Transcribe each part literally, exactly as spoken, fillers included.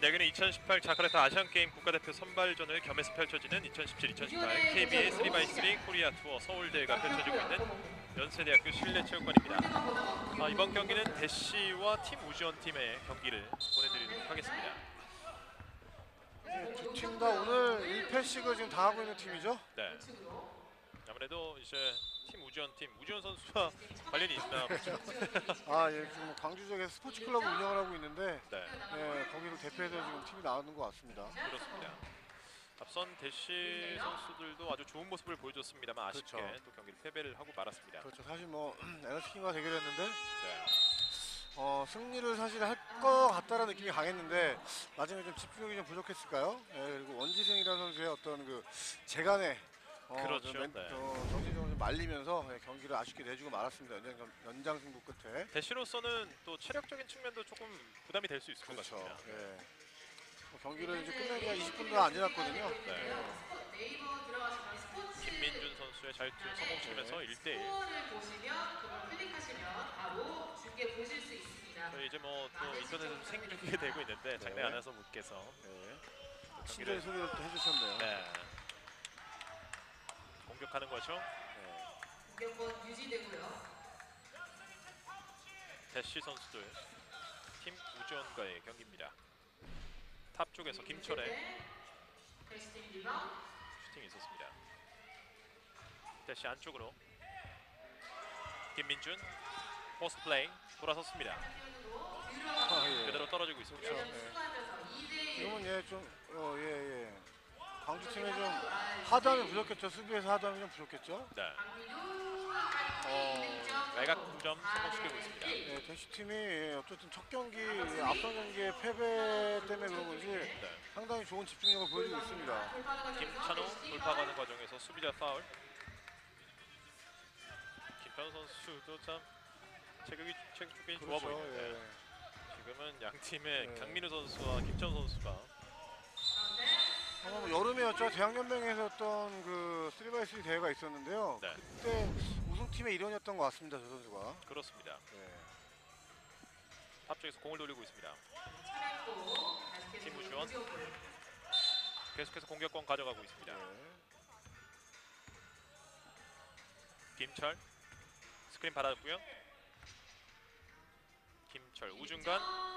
내년에 이천십팔 자카르타 아시안게임 국가대표 선발전을 겸해서 펼쳐지는 이천십칠 이천십팔 케이비에이 쓰리 바이 쓰리 코리아 투어 서울대회가 펼쳐지고 있는 연세대학교 실내체육관입니다. 아, 이번 경기는 대시와 팀 우지원 팀의 경기를 보내드리도록 하겠습니다. 네, 두 팀 다 오늘 일 패씩을 지금 당하고 있는 팀이죠? 네. 아무래도 이제 팀 우지원 팀 우지원 선수와 관련이 있나 보죠. 아, 예, 지금 광주 지역에서 스포츠 클럽을 운영을 하고 있는데, 네. 예, 거기를 대표해서 지금 팀이 나오는 것 같습니다. 그렇습니다. 앞선 대시 선수들도 아주 좋은 모습을 보여줬습니다만 아쉽게 그렇죠. 또 경기를 패배를 하고 말았습니다. 그렇죠. 사실 뭐 에너지킹과 대결했는데, 네. 어, 승리를 사실 할 것 같다라는 느낌이 강했는데 나중에 좀 집중력이 좀 부족했을까요? 예, 그리고 원지승이라는 선수의 어떤 그 재간의 어, 그렇죠. 좀 멘, 네. 어, 정신적으로 좀 말리면서 예, 경기를 아쉽게 내주고 말았습니다. 연장, 연장 승부 끝에. 대시로서는 또 체력적인 측면도 조금 부담이 될 수 있을 그렇죠. 것 같습니다. 예. 뭐 경기를 이제 끝낸 지가 이십 분도 안 지났거든요. 네. 예. 김민준 선수의 자유투 성공시키면서 일 대 일. 보시면 그걸 클릭하시면 바로 중계 보실 수 있습니다. 저희 이제 뭐 또 인터넷에서 생중계 되고 있는데 장내 네. 안에서 분께서 네. 경기를 친절 소개를 또 해주셨네요. 네. 공격하는 거죠. 네. 공격권 유지되고요. 대시 선수들 팀 우지원과의 경기입니다. 탑 쪽에서 김철의 대시팀 리바운드. 슈팅이 있었습니다. 대시 안쪽으로 김민준 포스트 플레이 돌아섰습니다. 아, 예. 그대로 떨어지고 있습니다. 그렇죠. 예. 지금은 예, 좀, 어, 예, 예. 광주팀에 좀 하담이 부족했죠. 수비에서 하담이 좀 부족했죠. 네. 어, 외곽 두 점 성공시키고 있습니다. 예, 대시팀이 예, 어쨌든 첫 경기, 예, 앞선 경기의 패배 때문에 그런 건지 네. 상당히 좋은 집중력을 보여주고 있습니다. 김찬호 돌파가는 과정에서 수비자 파울. 김찬호 선수도 참 체격이 체격 조건이 좋아 그렇죠. 보이는데 예. 지금은 양 팀의 네. 강민우 선수와 김찬호 선수가 아마 뭐 여름이었죠. 대학연맹에서 어떤 그 쓰리 바이 쓰리 대회가 있었는데요. 네. 그때 우승팀의 일원이었던 것 같습니다. 저 선수가. 그렇습니다. 네. 탑 쪽에서 공을 돌리고 있습니다. 팀 우지원 계속해서 공격권 가져가고 있습니다. 네. 김철 스크린 받았고요. 김철 우중간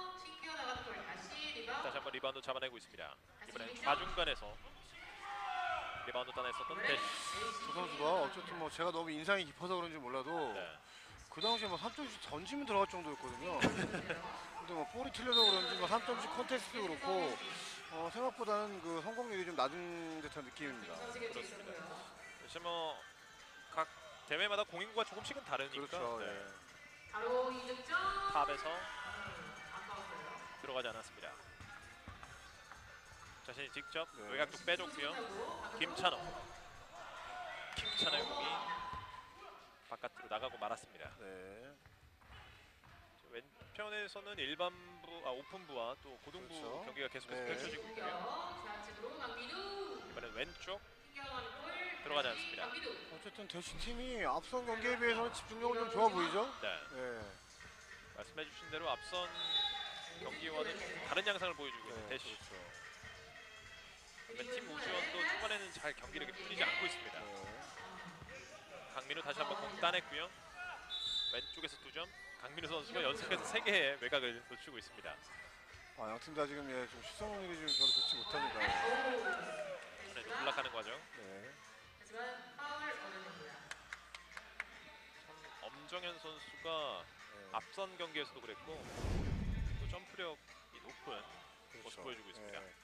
다시 한번 리바운드 잡아내고 있습니다. 이번엔 좌중간에서 리바운드 따냈었던 대시. 저 선수가 어쨌든 뭐 제가 너무 인상이 깊어서 그런지 몰라도 네. 그 당시에 뭐 삼 점씩 던지면 들어갈 정도였거든요. 근데 뭐 볼이 틀려서 그런지 뭐 삼 점씩 컨테스트도 그렇고 어, 생각보다는 그 성공률이 좀 낮은 듯한 느낌입니다. 그렇습니다. 역시 뭐각 대회마다 공인구가 조금씩은 다르니까 그렇죠. 네. 예. 바로 이 득점. 탑에서 아까웠어요. 들어가지 않았습니다. 자신이 직접 네. 외곽 쪽 빼줬고요. 김찬호 김찬호의 공이 바깥으로 나가고 말았습니다. 네. 왼편에서는 일반부, 아 오픈부와 또 고등부 그렇죠. 경기가 계속해서 네. 펼쳐지고 있고요. 좌측으로 강민우. 이번엔 왼쪽 신경원 골. 들어가지 않습니다. 강민우. 어쨌든 대시팀이 앞선 경기에 비해서는 집중력은 좀 좋아 보이죠? 네, 네. 말씀해주신 대로 앞선 경기와는 좀 다른 양상을 보여주고 있는 네. 대시. 그렇죠. 팀 우지원도 초반에는 잘 경기력이 풀리지 않고 있습니다. 네. 강민우 다시 한번 공 따냈고요. 왼쪽에서 두 점. 강민우 선수가 연속해서 세 개의 외곽을 놓치고 있습니다. 아, 양팀 다 지금 예, 좀 시성률이 좀 별로 좋지 못합니다. 이번에 올라가는 과정. 네. 하지만 파울 얻어냅니다. 참 엄정현 선수가 네. 앞선 경기에서도 그랬고 또 점프력이 높은 모습 보여주고 있습니다. 네.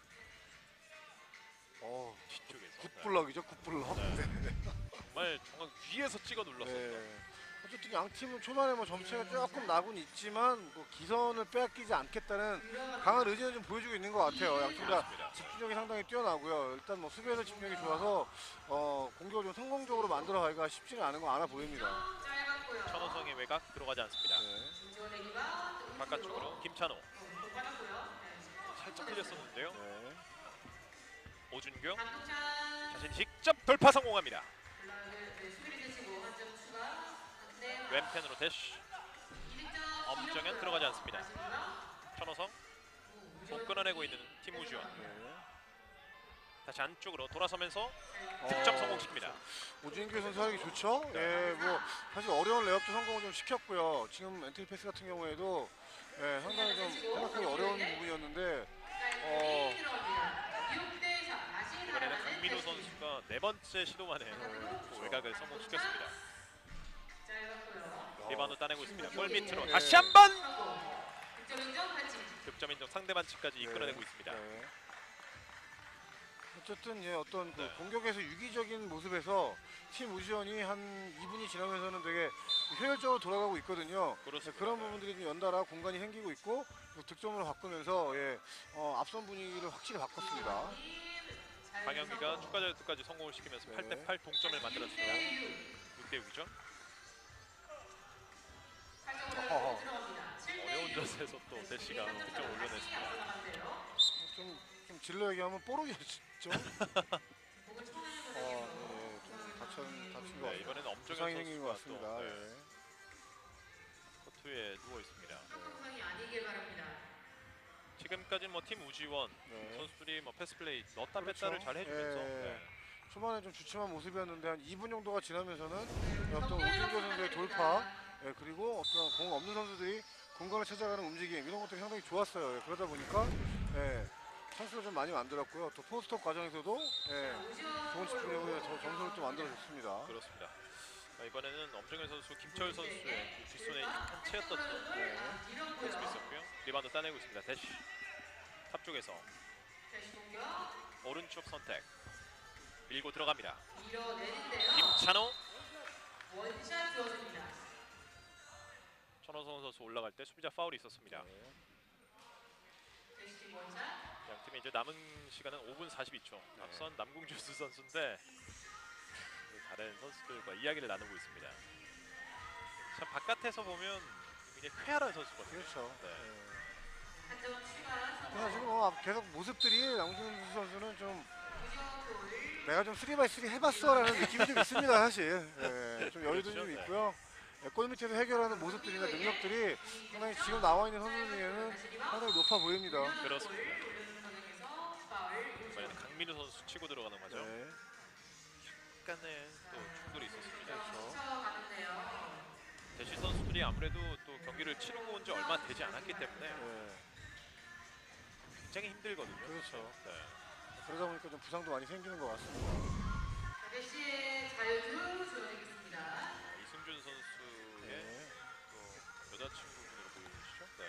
어, 뒤쪽에서 굿블럭이죠, 굿블럭. 네. 네. 정말 정말 위에서 찍어 눌렀었죠. 네. 어쨌든 양 팀은 초반에 뭐 점수가 조금 나곤 있지만 뭐 기선을 빼앗기지 않겠다는 강한 의지는 좀 보여주고 있는 것 같아요. 양 팀 다 그렇습니다. 집중력이 상당히 뛰어나고요. 일단 뭐 수비에서 집중력이 좋아서 어, 공격을 좀 성공적으로 만들어가기가 쉽지는 않은 거 알아 보입니다. 짧았고요. 천호성의 외곽 들어가지 않습니다. 네. 김지원의 리바운드. 바깥쪽으로 김찬호 못 받았고요. 살짝 흘렸었는데요. 네. 오준규 강동찬. 자신 직접 돌파 성공합니다. 블락을 수비를 제치고 한 점 추가. 네. 왼편으로 대쉬. 이 득점. 엄정현 들어가지 않습니다. 천호성 속 끊어내고 있는 팀 우주원. 네. 다시 안쪽으로 돌아서면서 어, 득점 성공시킵니다. 오진규 선수 하기 좋죠. 네. 예, 뭐 사실 어려운 레이업도 성공을 좀 시켰고요. 지금 엔트리 패스 같은 경우에도 예, 상당히 좀 생각하기 어려운 부분이었는데 어, 이번에는 강민호 선수가 네 번째 시도 만에 또 외곽을 성공시켰습니다. 리바운드 따내고 있습니다. 골 밑으로 네. 다시 한번 득점 인정 상대 반칙까지 이끌어내고 있습니다. 네. 어쨌든 예, 어떤 그 네. 공격에서 유기적인 모습에서 팀 우지원이 한 이 분이 지나면서는 되게 효율적으로 돌아가고 있거든요. 그렇습니다. 그런 부분들이 좀 연달아 공간이 생기고 있고 또 득점으로 바꾸면서 예, 어, 앞선 분위기를 확실히 바꿨습니다. 강영기가 추가 자유투까지 성공을 시키면서 네. 팔 대 팔 동점을 만들었습니다. 육 대 육이죠. 어허허. 어려운 자세에서 또 대시가 득점을 올려냈습니다. 좀, 좀 질러 얘기하면 뽀록이었죠. 어, 예, 좀 다친, 다친 거 네, 이번에는 엄정현 부상이 생긴 것 선수가 같습니다. 또 예. 네, 코트에 누워 있습니다. 지금까지는 뭐 팀 우지원 네. 선수들이 뭐 패스 플레이 넣었다 그렇죠. 뺐다를 잘 해주면서 예. 네. 초반에 좀 주춤한 모습이었는데 한 이 분 정도가 지나면서는 어떤 오진규 선수의 돌파 예, 그리고 어떤 공 없는 선수들이 공간을 찾아가는 움직임 이런 것들이 상당히 좋았어요. 예, 그러다 보니까 예, 찬스를 좀 많이 만들었고요. 또 포스트업 과정에서도 예, 좋은 집중력으로 저- 점수를 또 만들어줬습니다. 그렇습니다. 자, 이번에는 엄정현 선수, 김철 선수의 그 뒷손에 한 채였던 네. 모습이 있었고요. 리바운드 따내고 있습니다. 대시 탑 쪽에서 오른쪽 선택 밀고 들어갑니다. 김찬호 원샷 주어집니다. 천호성 선수 올라갈 때 수비자 파울이 있었습니다. 네. 대시 원샷. 양 팀이 이제 남은 시간은 오 분 사십이 초. 네. 앞선 남궁주수 선수인데 다른 선수들과 이야기를 나누고 있습니다. 참 바깥에서 보면 굉장히 쾌활한 선수거든요. 그렇죠. 네. 예. 한 점 추가 그냥 지금 뭐 계속 모습들이 양준수 선수는 좀 내가 좀 쓰리 바이 쓰리 해봤어라는 느낌이 좀 있습니다 사실. 예, 좀 여유도 그렇죠, 좀 네. 있고요. 예, 골 밑에서 해결하는 모습들이나 능력들이 상당히 지금 나와 있는 선수 중에는 상당히 높아 보입니다. 그렇습니다. 선에서 파울. 이번에는 강민우 선수 치고 들어가는 거죠. 네. 약간의 또 충돌이 있었습니다. 그렇죠. 쳐가는데요. 대시 선수들이 아무래도 또 경기를 치르고 온 지 얼마 되지 않았기 때문에 예, 굉장히 힘들거든요. 그렇죠. 네. 그러다 보니까 좀 부상도 많이 생기는 것 같습니다. 대시의 자유투 주어지겠습니다. 이승준 선수의 네. 또 여자친구분으로 보이시죠? 네.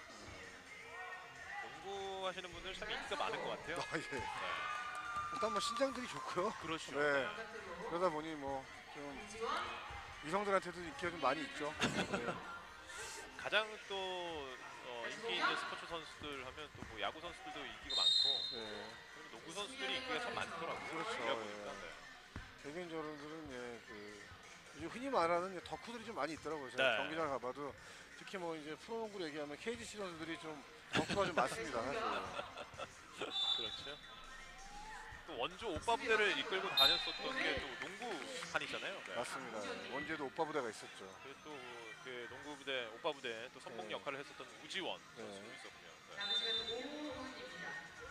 농구 하시는 분들 참 인기가 많은 것 같아요. 아, 예. 네. 일단 뭐 신장들이 좋고요. 그렇죠. 네. 바깥으로 그러다 보니 뭐 좀 지원. 이성들한테도 인기가 좀 많이 있죠. 네. 가장 또 어, 인기 있는 스포츠 선수들 하면 또 뭐 야구 선수들도 인기가 많고 네. 그리고 농구 선수들이 인기가 참 많더라고요. 그렇죠. 우리가 보니까. 예. 네. 개개인적으로는 예, 그 요즘 흔히 말하는 예, 덕후들이 좀 많이 있더라고요. 제가 네. 경기장 가봐도 특히 뭐 이제 프로농구로 얘기하면 케이지씨 선수들이 좀 덕후가 좀 많습니다. 사실. 그렇죠. 또 원조 오빠 부대를 이끌고 다녔었던 게 또 농구판이잖아요. 네. 맞습니다. 예. 원주에도 오빠 부대가 있었죠. 그리고 또 그 농구 부대, 오빠 부대 또 선봉 네. 역할을 했었던 우지원 네. 선수도 있었고요. 네. 남은 시간 오 분입니다.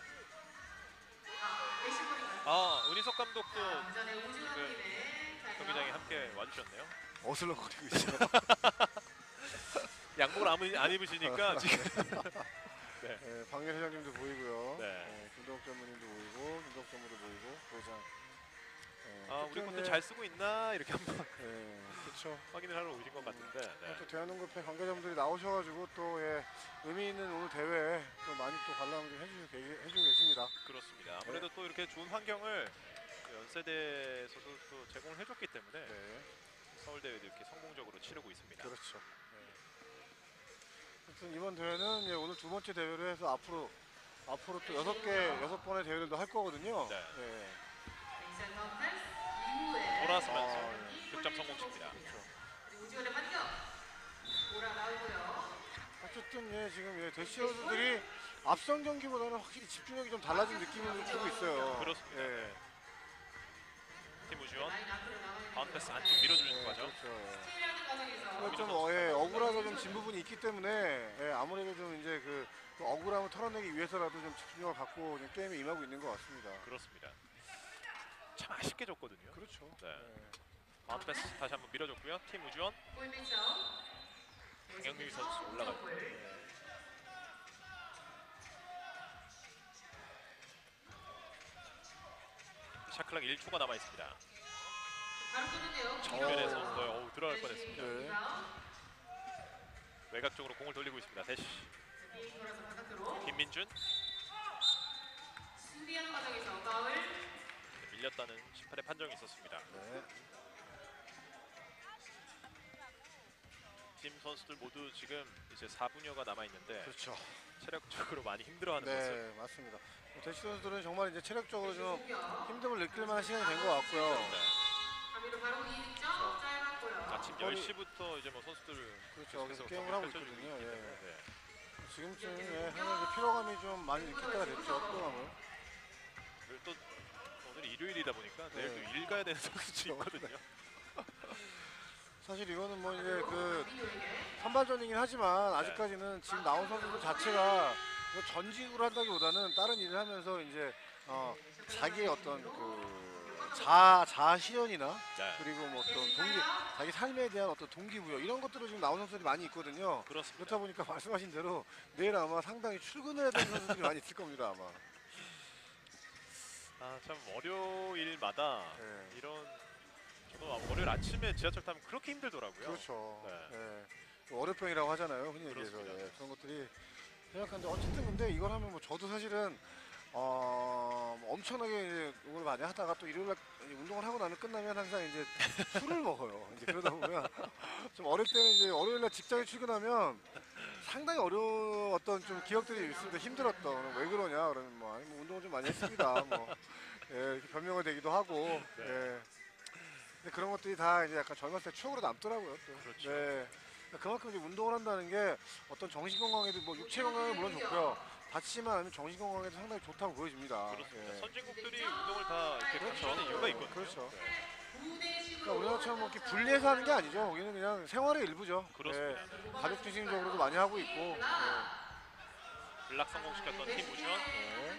아, 대시 보니까. 아, 은희석 감독도 자, 전에 우주원님의 경기장에 함께 와주셨네요. 어슬렁거리고 있어요. 양복을 안, 입- 안 입으시니까 지금 네. 예, 박열 회장님도 보이고요. 네. 예, 김덕 전무님도 보이고, 김덕 전무도 보이고, 도장. 예, 아, 우리 어쨌든 것도 예, 잘 쓰고 있나 이렇게 한번 예, 그렇죠. 확인을 하러 오신 것 같은데. 네. 또 대한농구협회 관계자분들이 나오셔가지고 또 예, 의미 있는 오늘 대회에 또 많이 또 관람을 좀 해주고, 계- 해주고 계십니다. 그렇습니다. 아무래도 또 이렇게 좋은 환경을 연세대에서도 또 제공을 해줬기 때문에 네, 서울대회도 이렇게 성공적으로 치르고 있습니다. 그렇죠. 예. 하여튼 이번 대회는 예, 오늘 두 번째 대회로 해서 앞으로 앞으로 또 여섯 개 여섯 번의 대회를 더 할 거거든요. 네. 예. 넥센 컨퍼런스 이후에 돌아서면서 아, 득점 성공시킵니다. 그리고 우주원의 반격 돌아 나오고요. 어쨌든 예, 지금 예, 대시 선수들이 앞선 경기보다는 확실히 집중력이 좀 달라진 느낌을 좀 주고 있어요. 그렇습니다. 예. 팀 우주원 라인 앞으로 나가는 바운드 패스 안쪽 밀어주는 예, 거죠. 그렇죠. 예. 스틸하는 과정에서 그거 좀 어, 예, 억울하게 좀 진 부분이 있기 때문에 예, 아무래도 좀 이제 그 그 억울함을 털어내기 위해서라도 좀 집중력을 갖고 그냥 게임에 임하고 있는 것 같습니다. 그렇습니다. 참 아쉽게 졌거든요. 그렇죠. 네. 네. 바운드 패스 다시 한번 밀어줬고요. 팀 우주원 골밑점. 강영민 선수 올라가고. 샤클락 일 초가 남아 있습니다. 바로 끊는데요. 정면에서 네, 어우, 들어갈 뻔했습니다. 네. 외곽 쪽으로 공을 돌리고 있습니다. 대시 게임 돌아서 바깥으로. 김민준 수비하는 과정에서 파울. 밀렸다는 심판의 판정이 있었습니다. 네. 팀 선수들 모두 지금 이제 사 분여가 남아 있는데 그렇죠. 체력적으로 많이 힘들어하는 모습. 네, 맞습니다. 대시 선수들은 정말 이제 체력적으로 좀 힘듦을 느낄 만한 시간이 된 것 같고요. 네. 가미로 바로 이 득점 짧았고요. 아침 거의- 열 시부터 이제 뭐 선수들 그렇죠. 계속해서 그래서 게임을 경기를 하고 펼쳐주고 있거든요. 있기 예. 때문에, 네. 지금쯤 예, 하는 이제 피로감이 좀 많이 느낄 때가 됐죠. 피로감을. 그리고 또 오늘 일요일이다 보니까 내일 네. 또 일 가야 되는 선수들이 있거든요. 사실 이거는 뭐 이제 그 선발전이긴 하지만 아직까지는 지금 나온 선수들 자체가 이거 전직으로 한다기보다는 다른 일을 하면서 이제 어 자기의 어떤 그 자, 자아 실현이나 네. 그리고 뭐 어떤 동기, 자기 삶에 대한 어떤 동기부여 이런 것들을 지금 나온 선수들이 많이 있거든요. 그렇습니다. 그렇다 보니까 말씀하신 대로 내일 아마 상당히 출근을 해야 되는 선수들이 많이 있을 겁니다 아마. 아, 참 월요일마다 네. 이런 저도 월요일 아침에 지하철 타면 그렇게 힘들더라고요. 그렇죠. 네. 예. 월요병이라고 하잖아요. 흔히 얘기해서 그렇습니다. 예. 그런 것들이 생각하는데 어쨌든 근데 이걸 하면 뭐 저도 사실은 어, 뭐 엄청나게 이제 이걸 많이 하다가 또 일요일날 운동을 하고 나면 끝나면 항상 이제 술을 먹어요. 이제 그러다 보면 좀 어릴 때는 이제 월요일날 직장에 출근하면 상당히 어려운 어떤 좀 기억들이 있습니다. 힘들었던 왜 그러냐 그러면 뭐, 아니, 뭐 운동을 좀 많이 했습니다. 뭐 예, 이렇게 변명을 되기도 하고. 네. 예. 근데 그런 것들이 다 이제 약간 젊었을 때 추억으로 남더라고요. 또. 그렇죠. 네. 그만큼 이제 운동을 한다는 게 어떤 정신 건강에도 뭐 육체 건강에 물론 좋고요. 다치지만 않으면 정신 건강에도 상당히 좋다고 보여집니다. 그렇습니다. 예. 선진국들이 운동을 다 이렇게 그렇죠. 강조하는 이유가 있거든요. 그렇죠. 네. 그러니까 우리나라처럼 뭐 이렇게 분리해서 하는 게 아니죠. 여기는 그냥 생활의 일부죠. 그렇습니다. 예. 가족 중심적으로도 많이 하고 있고. 예. 블락 성공시켰던 팀 우주원 네.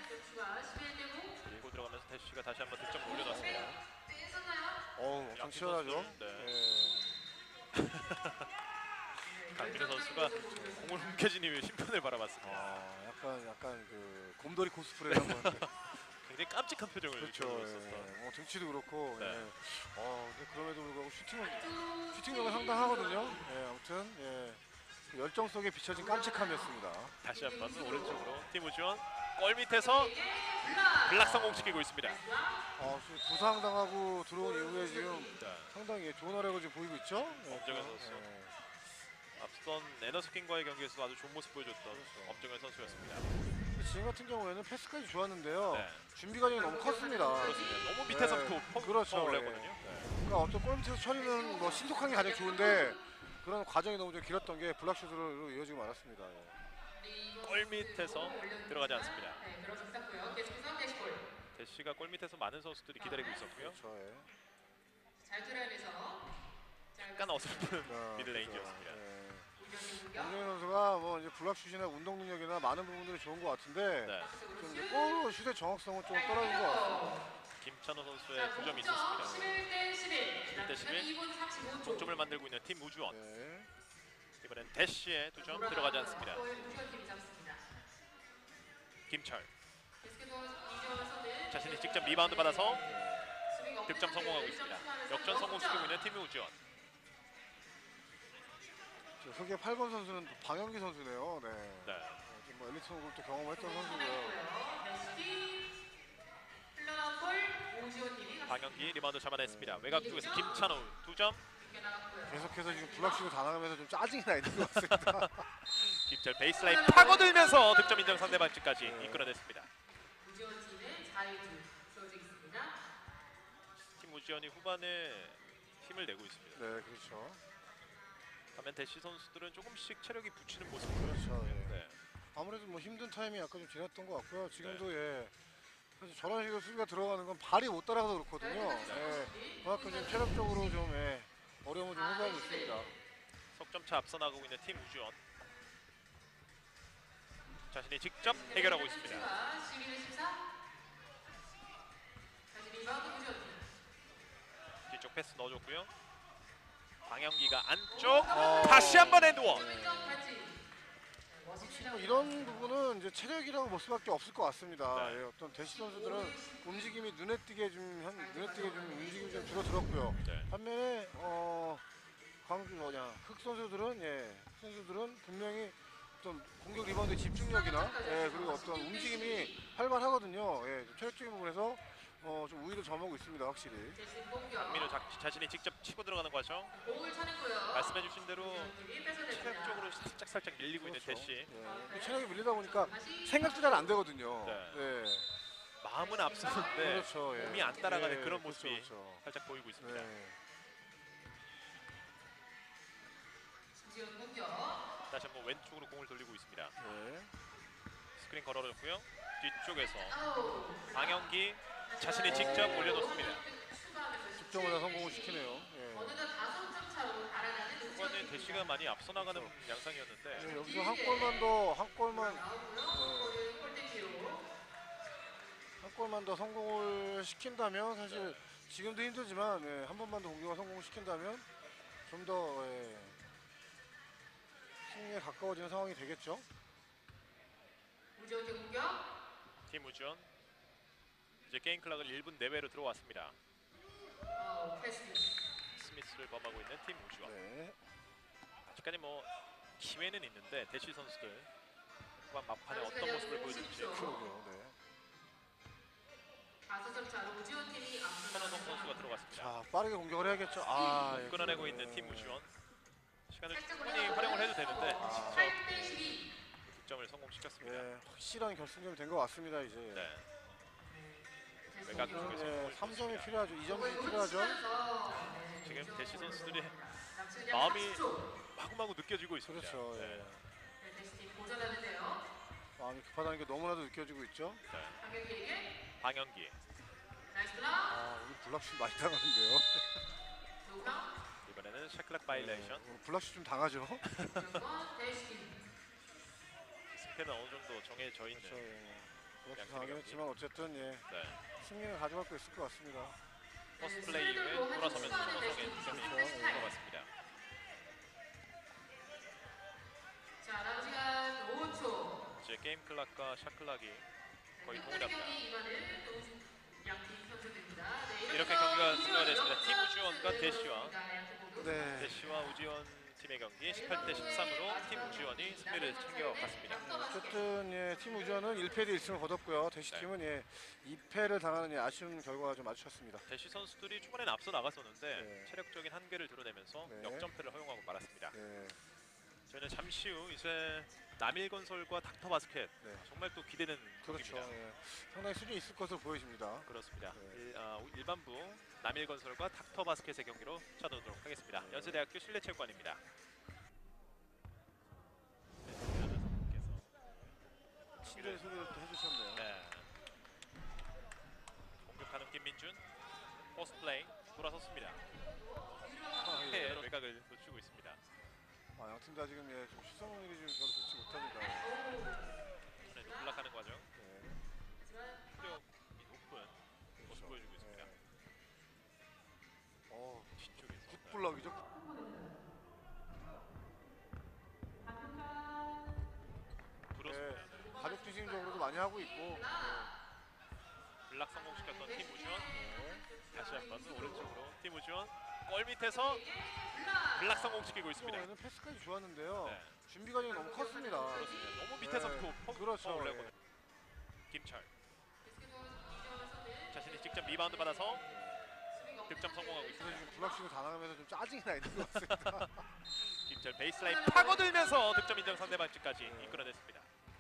밀고 들어가면서 대시가 다시 한번 득점을 올려놨습니다. 어우, 엄청 양팀 치열하죠. 선수들, 네. 예. 강민호 선수가 공을 훔겨진 이후에 심판을 바라봤습니다. 아, 약간 약간 그 곰돌이 코스프레 한번. 굉장히 깜찍한 표정을 그렇죠. 보였었던. 예. 어, 등치도 그렇고. 네. 예. 어, 근데 그럼에도 불구하고 슈팅은 슈팅력은 상당하거든요. 예, 아무튼 예. 그 열정 속에 비춰진 깜찍함이었습니다. 다시 한번 오른쪽으로 팀 우주원 골 밑에서 블락 성공시키고 있습니다. 어, 지금 부상 당하고 들어온 이후에 지금 자, 상당히 좋은 활약을 지금 보이고 있죠. 예, 엄정현 또, 선수. 예. 앞선 에너스킨과의 경기에서도 아주 좋은 모습 보여줬던 그렇죠. 엄정현 선수였습니다. 지금 같은 경우에는 패스까지 좋았는데요. 네. 준비 과정이 너무 컸습니다. 그렇습니다. 너무 밑에서 네. 퍼 그렇죠. 올라거든요. 예. 네. 그러니까 어떤 골 밑에서 처리는 뭐 신속한 게 가장 좋은데 그런 과정이 너무 좀 길었던 게 블락슛으로 이어지고 말았습니다. 예. 골 밑에서 들어가지 않습니다. 네, 들어갔고요. 계속해서 대시골. 대시가 골 밑에서 많은 선수들이 기다리고 있었고요. 그렇죠. 예. 잘 들어내서 약간 어설픈 아, 미들 그렇죠. 레인지였습니다. 예. 공격. 엄정현 선수가 뭐 이제 블락슛이나 운동 능력이나 많은 부분들이 좋은 것 같은데 네. 좀 이제 골 슛의 정확성은 좀 떨어진 것 같습니다. 김찬호 선수의 구 점이 있었습니다. 십일 대 십일. 십일 대 십일. 이 분 삼십오 초. 동점을 만들고 있는 팀 우주원. 네. 이번엔 대시의 두 점 들어가지 않습니다. 우주원팀이 잡습니다. 김철 계속해서 이재원 선수는 자신이 직접 리바운드 받아서 수비가 득점 없는 성공하고 상태에서 있습니다. 점수하면서 역전 성공시키고 점. 있는 팀 우주원. 저 흑의 팔 번 선수는 방영기 선수네요. 네. 네. 어, 지금 뭐 엘리트 농구를 또 경험했던 선수고요. 네, 흘러나온 볼 오지원님이 방영기 리바운드 잡아냈습니다. 외곽 쪽에서 김찬호 두 점. 나갔고요. 계속해서 지금 블락슛을 당하면서 좀 짜증이 나 있는 것 같습니다. 김철 베이스라인 파고들면서 득점 인정 상대방까지 네. 이끌어냈습니다. 오지원팀은 자유투 주어지고 있습니다. 팀 우지원이 후반에 힘을 내고 있습니다. 네, 그렇죠. 반면 대시 선수들은 조금씩 체력이 붙이는 모습. 그렇죠. 예. 네. 아무래도 뭐 힘든 타임이 약간 좀 지났던 것 같고요. 지금도 예. 사실 저런 식으로 수비가 들어가는 건 발이 못 따라가서 그렇거든요. 예. 그만큼 좀 체력적으로 좀 예. 어려움을 좀 호소하고 있습니다. 석점차 앞서 나가고 있는 팀 우주원. 자신이 직접 해결하고 있습니다. 십일 대 십사. 다시 리바운드 우지원. 뒤쪽 패스 넣어줬고요. 방영기가 안쪽 어. 다시 한번 엔드원. 확실히 뭐 이런 부분은 이제 체력이라고 볼 수밖에 없을 것 같습니다. 네. 예, 어떤 대시 선수들은 움직임이 눈에 띄게 좀 현, 눈에 띄게 좀 움직임이 좀 줄어들었고요. 네. 반면에 어 광주 뭐냐 흑 선수들은 예, 흑 선수들은 분명히 어떤 공격 리바운드 집중력이나 예, 그리고 어떤 움직임이 활발하거든요. 예, 좀 체력적인 부분에서 어, 좀 우위를 점하고 있습니다, 확실히. 민우 자, 자신이 직접 치고 들어가는 과정. 공을 차는고요. 말씀해주신 대로 체력적으로 살짝 살짝 밀리고 있는 그렇죠. 대시. 예, 체력이 밀리다 보니까 생각도 잘 안 되거든요. 네. 예. 마음은 앞서는데 그렇죠. 예. 몸이 안 따라가는 예, 그런 그렇죠, 모습이 그렇죠. 살짝 보이고 있습니다. 네. 우지원 공격. 다시 한번 왼쪽으로 공을 돌리고 있습니다. 네. 스크린 걸어줬고요. 뒤쪽에서 아우. 방영기 자신이 직접 올려놓습니다. 득점을 다 성공을 시키네요. 예. 어느덧 다섯 점 차로 달아나는 이번에 우지원. 대시가 많이 앞서 나가는 양상이었는데 네, 여기서 한 골만 더, 한 골만, 나오고요. 골대기로. 한 골만 더 성공을 시킨다면 사실 지금도 힘들지만 예, 한 번만 더 공격을 성공을 시킨다면 좀 더 예, 승리에 가까워지는 상황이 되겠죠. 우지원 공격. 팀 우지원 이제 게임 클락을 일 분 내외로 들어왔습니다. 어, 패스. 스미스를 범하고 있는 팀 우지원. 네. 아직까지 뭐 기회는 있는데 대시 선수들 후반 막판에 어떤 모습을 보여줄지. 그러게요. 네. 다섯 점 차로 우지원 팀이 선호동 선수가 들어갔습니다. 자, 빠르게 공격을 해야겠죠. 아, 예. 끊어내고 있는 팀 우지원. 시간을 충분히 활용을 해도 되는데 아. 팔 대 십이. 득점을 성공시켰습니다. 예, 확실한 결승점이 된 것 같습니다. 이제. 네. 외곽 쪽에서 예, 공을 삼 점이 줬습니다. 필요하죠. 이 점이 필요하죠. 지금 대시 선수들이 마음이 마구마구 느껴지고 있습니다. 그렇죠. 예. 네. 대시팀 고전하는데요. 마음이 급하다는 게 너무나도 느껴지고 있죠. 네. 강경기에게 방영기 나이스 블락. 아, 오늘 블락슛 많이 당하는데요. 노강. 이번에는 샤클락 바이레이션. 오늘 블락슛 좀 당하죠. 경건 대시팀. 스페는 어느 정도 정해져 있는. 그렇죠. 예. 블락슛 양팀의 당하긴 경기. 했지만 어쨌든 예, 네. 승리를 가져갈 수 있을 것 같습니다. 퍼스트 플레이 이후에 돌아서면서 손호성의 득점이 그렇죠. 들어갔습니다. 자, 남은 시간 오 초. 이제 게임 클락과 샤클락이 거의 동일합니다. 경기 이번은 또 양팀 선수들입니다. 네, 이렇게 경기가 승리가 됐습니다. 팀 우지원과 대시와 양팀 모두. 네. 대시와 우지원 팀의 경기 십팔 대 십삼으로 팀 우지원이 승리를 챙겨갔습니다. 어쨌든 예, 팀 우주원은 일 패 대 일 승을 거뒀고요. 대시팀은 예, 이 패를 당하는 예, 아쉬운 결과가 좀 마주쳤습니다. 대시 선수들이 초반에는 앞서 나갔었는데 네. 체력적인 한계를 드러내면서 네. 역전패를 허용하고 말았습니다. 네. 저희는 잠시 후 이제 남일건설과 닥터바스켓 네. 정말 또 기대는 그렇죠. 경기입니다. 예. 상당히 수준이 있을 것으로 보여집니다. 그렇습니다. 네. 일, 아, 일반부 남일건설과 닥터바스켓의 경기로 찾아오도록 하겠습니다. 네. 연세대학교 실내체육관입니다. 친절 소개를 또 해주셨네요. 네. 공격하는 김민준 포스트 플레이 돌아섰습니다. 아, 예. 네, 외곽을 놓치고 있습니다. 아, 양팀 다 지금 예, 좀 시선 능력이 좀 별로 좋지 못합니다. 전에 올라가는 과정 네. 프로이 높은 모습 보여주고 있습니다. 네. 어, 뒤쪽에서 굿블럭이죠. 들었습니다. 네. 가볍 투심적으로도 많이 하고 있고. 블락 성공시켰던 팀 우지원 네. 다시 한번 오른쪽으로 팀 우지원 골 밑에서 블락 성공시키고 있습니다. 에는 패스까지 좋았는데요. 네. 준비 과정이 너무 컸습니다. 그렇습니다. 너무 밑에서부터 네. 펑 그렇죠. 올라오거든요. 김철 자신이 직접 리바운드 받아서 득점 성공하고 그래서 있습니다. 지금 블락슛을 당하면서 좀 짜증이 나 있는 것 같습니다. 김철 베이스라인 파고들면서 득점 인정 상대방까지 이끌어냈습니다.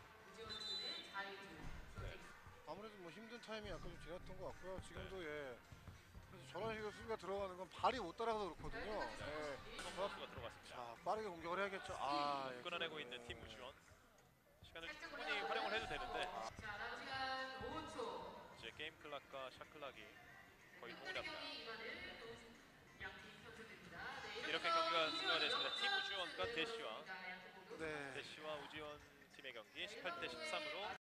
아무래도 뭐 힘든 타임이 약간 좀 지났던 것 같고요. 지금도 예. 그래서 저런 식으로 수비가 들어가는 건 발이 못 따라가서 그렇거든요. 예. 선수가 들어갔습니다. 자, 빠르게 공격을 해야겠죠. 아, 예. 끊어내고 있는 팀 우지원 시간을 충분히 활용을 해도 되는데 자, 남은 시간 오 초. 이제 게임 클락과 샷 클락이 거의 동일합니다. 이번은 또 양팀 선수들입니다. 네, 이렇게 경기가 승리가 됐습니다. 팀 우지원과 대시와 네. 대시와 우지원 팀의 경기 십팔 대 십삼으로